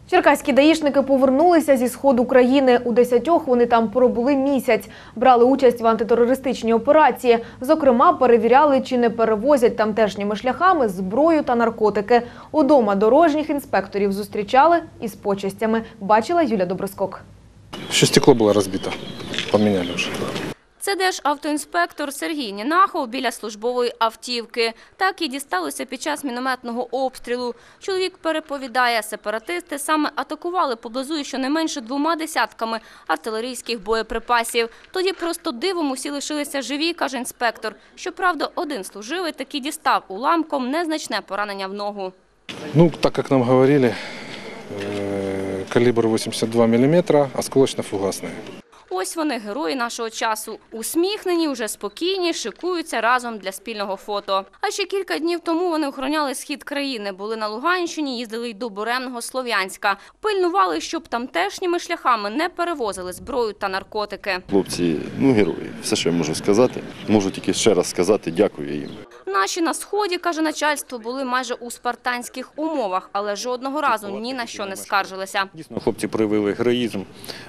Черкаські даїшники повернулися зі сходу країни. У 10 вони там пробули місяць. Брали участь в антитерористичній операції. Зокрема, перевіряли, чи не перевозять тамтешніми шляхами зброю та наркотики. Удома дорожніх інспекторів зустрічали із почестями. Бачила Юля Доброскок. Ще стекло було розбито. Поміняли вже. Це державтоінспектор Сергій Нінахов біля службової автівки. Так і дісталося під час мінометного обстрілу. Чоловік переповідає, сепаратисти саме атакували поблизу щонайменше 2 десятками артилерійських боєприпасів. Тоді просто дивом усі лишилися живі, каже інспектор. Щоправда, один служивий таки дістав уламком незначне поранення в ногу. Ну, так як нам говорили, калібр 82 мм, осколочно-фугасний. Ось вони, герої нашого часу. Усміхнені, вже спокійні, шикуються разом для спільного фото. А ще кілька днів тому вони охороняли схід країни. Були на Луганщині, їздили й до буремного Слов'янська. Пильнували, щоб тамтешніми шляхами не перевозили зброю та наркотики. Хлопці, герої. Все, що я можу сказати. Можу тільки ще раз сказати дякую їм. Наші на Сході, каже начальство, були майже у спартанських умовах, але жодного разу ні на що не скаржилися. Дійсно, хлопці проявили героїзм,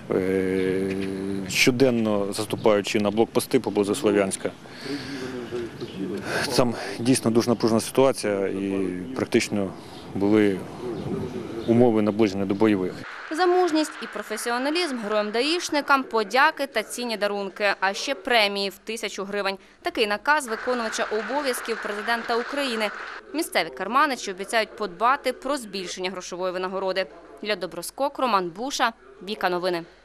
щоденно заступаючи на блокпости поблизу Слов'янська. Там дійсно дуже напружена ситуація і практично були умови наближені до бойових. За мужність і професіоналізм героям-даїшникам подяки та цінні дарунки, а ще премії в 1000 гривень. Такий наказ виконувача обов'язків президента України. Місцеві керманичі обіцяють подбати про збільшення грошової винагороди. Юлія Доброскок, Роман Буша, Віка Новини.